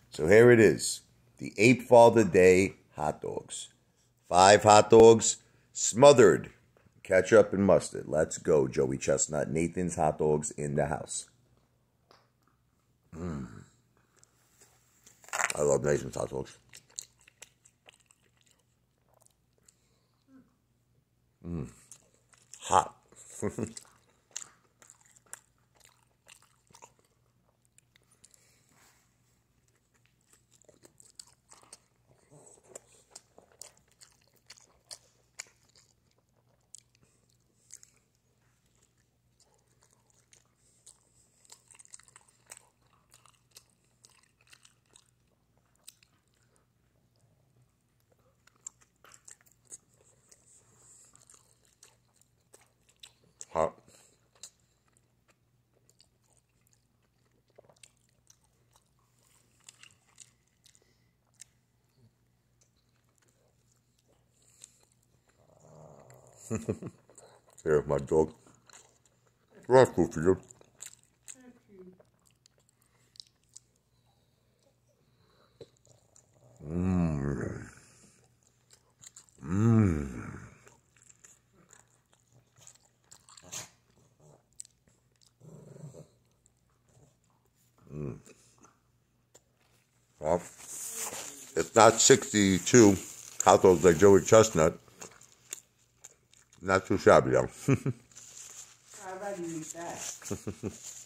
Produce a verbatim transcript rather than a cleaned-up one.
So here it is, the Apefather Day hot dogs. Five hot dogs, smothered ketchup and mustard. Let's go, Joey Chestnut. Nathan's hot dogs in the house. Mm. I love Nathan's hot dogs. Mm. Hot. Hot. Here's my dog. That's food for you. Mmm. Mmm. Mm. Well, it's not sixty-two hot dogs like Joey Chestnut. Not too shabby, though. I'd rather eat that.